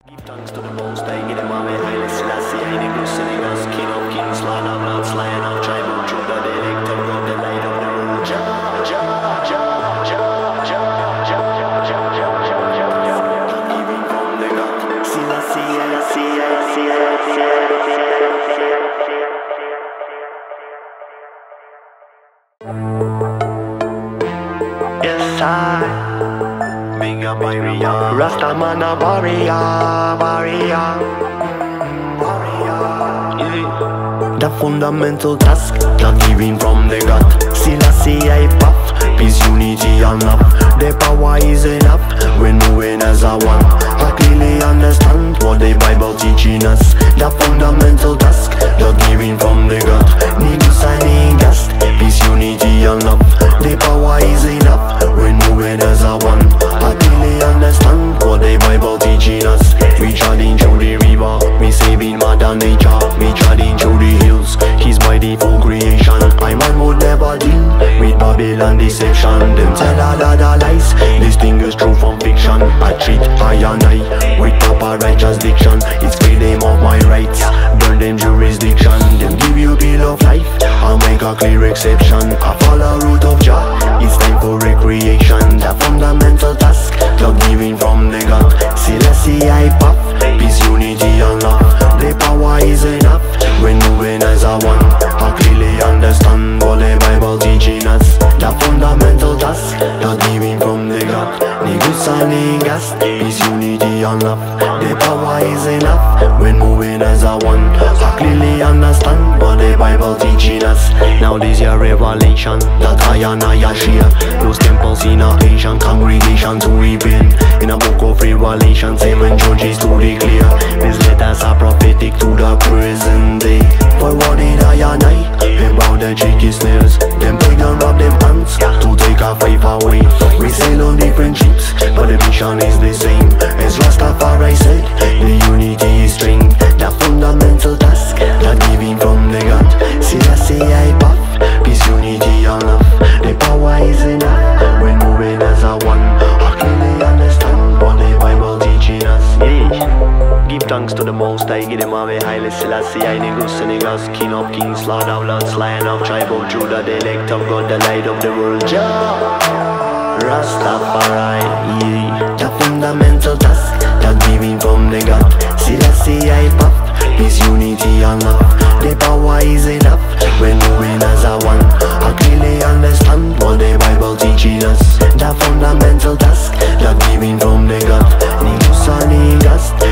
Give thanks to the Most High, give them away, Haile Selassie, Haile Gussenigas, King of Kings, Lord of Lords, Lion of Tribe of Judah, the elect of God, the light of the world. Jah, Jah, Jah, Jah, Jah, Jah, Jah, Jah, Jah, Jah, Jah, Jah. Giving from the God, Selassie, Selassie, yes, I. Big up Iria, Rastaman a warrior. Yeah. The fundamental task, not giving from the God. Selassie I puff, peace, unity and love. The power is enough, we're moving as a one. I clearly understand what the Bible teaching us. The fundamental task, not giving from the God. Need to sign in gas, peace, unity and love. The power is enough, we're moving as a one. I clearly understand what the Bible teaching us. We treading through the river, we saving Mother Nature. We treading through the hills, He's mighty for creation. I man would never deal with Babylon deception. Them tell a lot of lies, distinguish truth from fiction. I treat I and I with proper righteous diction. It's freedom of my rights, burn them jurisdiction. Them give you bill of life, I'll make a clear exception. I follow route of Jah, it's time for recreation. The fundamental task, not giving from the God. Selassie I puff, peace, unity and love. The power is enough, we're moving as a one. I clearly understand what the Bible teaching us. The fundamental task, not giving from the God. Negus and negas, peace, unity and love. The power is enough, we're moving as a one. I clearly understand what the Bible teaching us. Now this your revelation, that I and I share. Those temples in a Asian congregation to repent. In a book of Revelation, seven judges to declare. These letters are prophetic to the present day. For what did I and I about the cheeky snares? Them take and rob them hands to take our faith away. We sail on different ships, but the mission is the same. As Rastafari said, the unity is strength. The fundamental task, not giving from the God. Selassie I puff, peace, unity and love. The power is enough, we're moving as a one. I clearly understand what the Bible teaching us. Yeah. Give thanks to the Most High, give them away, Haile Selassie, Haile Gussenigas, King of Kings, Lord of Lords, Lion of Tribe of Judah, the elect of God, the light of the world. Jah, Rastafari, yeah. The fundamental task, not giving from the God. Selassie I puff, peace, unity and love. The power is enough, we're moving as a one. I clearly understand what the Bible teaching us. The fundamental task, not giving from the God. Negus and negas,